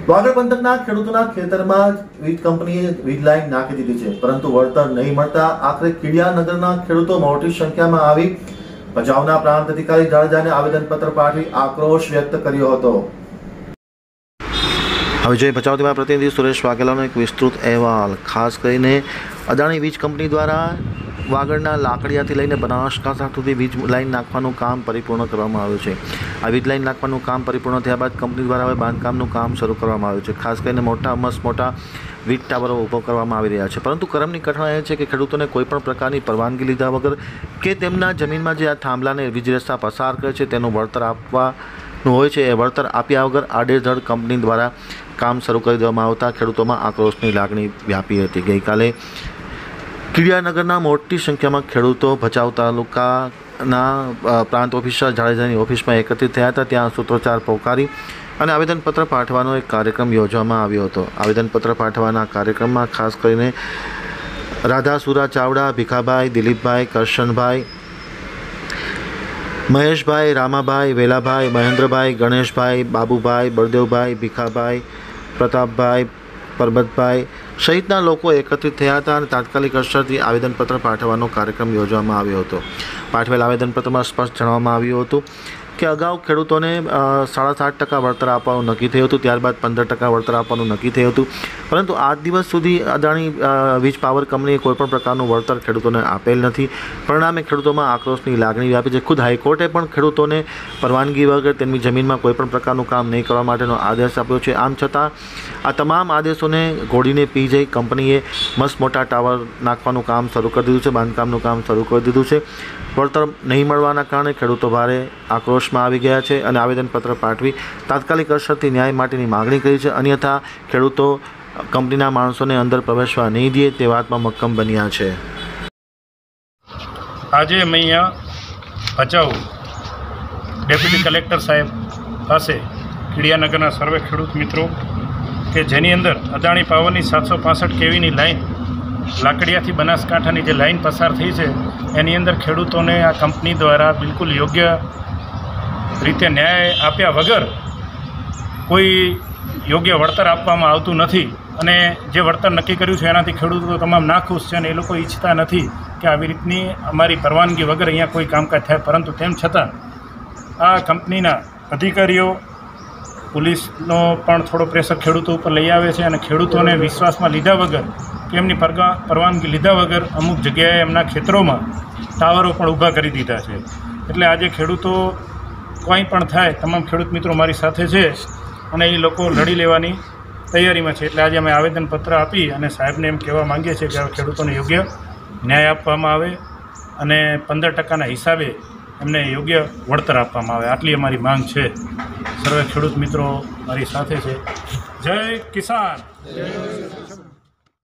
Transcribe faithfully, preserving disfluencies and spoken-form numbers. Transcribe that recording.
વાગડ પંથકના ખેડૂતોના ખેતરમાં વીજ કંપનીએ વીજ લાઈન નાખી દીધી છે, પરંતુ વળતર નહીં મળતા આખરે કીડિયાનગરના ખેડૂતો મોટી સંખ્યામાં આવી ભચાઉના પ્રાંત અધિકારી જાડેજાને આવેદનપત્ર પાઠવી આક્રોશ વ્યક્ત કર્યો હતો। હવે જોઈએ ભચાઉથી પ્રતિનિધિ સુરેશ વાઘેલાનો એક વિસ્તૃત અહેવાલ। ખાસ કરીને અદાણી વીજ કંપની દ્વારા વાગડના લાકડિયાથી લઈને બનાસકાંઠા સુધી વીજ લાઈન નાખવાનું કામ પરિપૂર્ણ કરવામાં આવ્યું છે। આ વીજ લાઈન નાખવાનું કામ પરિપૂર્ણ થયા બાદ કંપની દ્વારા હવે બાંધકામનું કામ શરૂ કરવામાં આવ્યું છે। ખાસ કરીને મોટા મસ્ત મોટા વીજ ટાવરો ઊભો કરવામાં આવી રહ્યા છે, પરંતુ કરમની કઠણા એ છે કે ખેડૂતોને કોઈપણ પ્રકારની પરવાનગી લીધા વગર કે તેમના જમીનમાં જે આ થાંભલાને વીજ રસ્તા પસાર કરે છે તેનું વળતર આપવાનું હોય છે, એ વળતર આપ્યા વગર આડેધડ કંપની દ્વારા કામ શરૂ કરી દેવામાં આવતા ખેડૂતોમાં આક્રોશની લાગણી વ્યાપી હતી। ગઈકાલે કીડિયાનગરના મોટી સંખ્યામાં ખેડૂતો ભચાઉ તાલુકાના પ્રાંત ઓફિસર જાડેજાની ઓફિસમાં એકત્રિત થયા હતા। ત્યાં સૂત્રોચ્ચાર પોકારી અને આવેદનપત્ર પાઠવવાનો એક કાર્યક્રમ યોજવામાં આવ્યો હતો। આવેદનપત્ર પાઠવવાના કાર્યક્રમમાં ખાસ કરીને રાધાસુરા ચાવડા, ભીખાભાઈ, દિલીપભાઈ, કરશનભાઈ, મહેશભાઈ, રામાભાઈ, વેલાભાઈ, મહેન્દ્રભાઈ, ગણેશભાઈ, બાબુભાઈ, બળદેવભાઈ, ભીખાભાઈ, પ્રતાપભાઈ, પરબતભાઈ સહિતના લોકો એકત્રિત થયા હતા અને તાત્કાલિક અસરથી આવેદનપત્ર પાઠવવાનો કાર્યક્રમ યોજવામાં આવ્યો હતો। પાઠવેલ આવેદનપત્રમાં સ્પષ્ટ જણાવવામાં આવ્યું હતું કે અગાઉ ખેડૂતોને સાડા સાત ટકા વળતર આપવાનું નક્કી થયું હતું, ત્યારબાદ પંદર ટકા વળતર આપવાનું નક્કી થયું હતું, પરંતુ આજ દિવસ સુધી અદાણી વીજ પાવર કંપનીએ કોઈપણ પ્રકારનું વળતર ખેડૂતોને આપેલ નથી। પરિણામે ખેડૂતોમાં આક્રોશની લાગણી વ્યાપી છે। ખુદ હાઈકોર્ટે પણ ખેડૂતોને પરવાનગી વગર તેમની જમીનમાં કોઈપણ પ્રકારનું કામ નહીં કરવા માટેનો આદેશ આપ્યો છે। આમ છતાં આ તમામ આદેશોને ઘોડીને પી જઈ કંપનીએ મસ્ત મોટા ટાવર નાખવાનું કામ શરૂ કરી દીધું છે, બાંધકામનું કામ શરૂ કરી દીધું છે। વળતર નહીં મળવાના કારણે ખેડૂતો ભારે આક્રોશમાં આવી ગયા છે અને આવેદનપત્ર પાઠવી તાત્કાલિક અસરથી ન્યાય માટેની માગણી કરી છે, અન્યથા ખેડૂતો કંપનીના માણસોને અંદર પ્રવેશવા નહીં દે તે વાતમાં મક્કમ બન્યા છે। આજે અમે અહીંયા ભચાઉ ડેપ્યુટી કલેક્ટર સાહેબ પાસે કીડિયાનગરના સર્વે ખેડૂત મિત્રો કે જેની અંદર અદાણી પાવરની સાતસો પાસઠ કેવીની લાઈન લાકડિયાથી બનાસકાંઠાની જે લાઈન પસાર થઈ છે એની અંદર ખેડૂતોને આ કંપની દ્વારા બિલકુલ યોગ્ય રીતે ન્યાય આપ્યા વગર કોઈ યોગ્ય વળતર આપવામાં આવતું નથી અને જે વળતર નક્કી કર્યું છે એનાથી ખેડૂતો તમામ નાખુશ છે અને એ લોકો ઈચ્છતા નથી કે આવી રીતની અમારી પરવાનગી વગર અહીંયા કોઈ કામકાજ થાય, પરંતુ તેમ છતાં આ કંપનીના અધિકારીઓ પોલીસનો પણ થોડો પ્રેશર ખેડૂતો ઉપર લઈ આવે છે અને ખેડૂતોને વિશ્વાસમાં લીધા વગર કે એમની પરવાનગી લીધા વગર અમુક જગ્યાએ એમના ખેતરોમાં ટાવરો પણ ઊભા કરી દીધા છે। એટલે આજે ખેડૂતો કંઈ પણ થાય તમામ ખેડૂત મિત્રો મારી સાથે છે અને એ લોકો લડી લેવાની તૈયારીમાં છે। એટલે આજે અમે આવેદનપત્ર આપી અને સાહેબને એમ કહેવા માંગીએ છીએ કે હવે ખેડૂતોને યોગ્ય ન્યાય આપવામાં આવે અને પંદર ટકાના હિસાબે એમને યોગ્ય વળતર આપવામાં આવે, આટલી અમારી માંગ છે। સર્વે ખેડૂત મિત્રો મારી સાથે છે। જય કિસાન।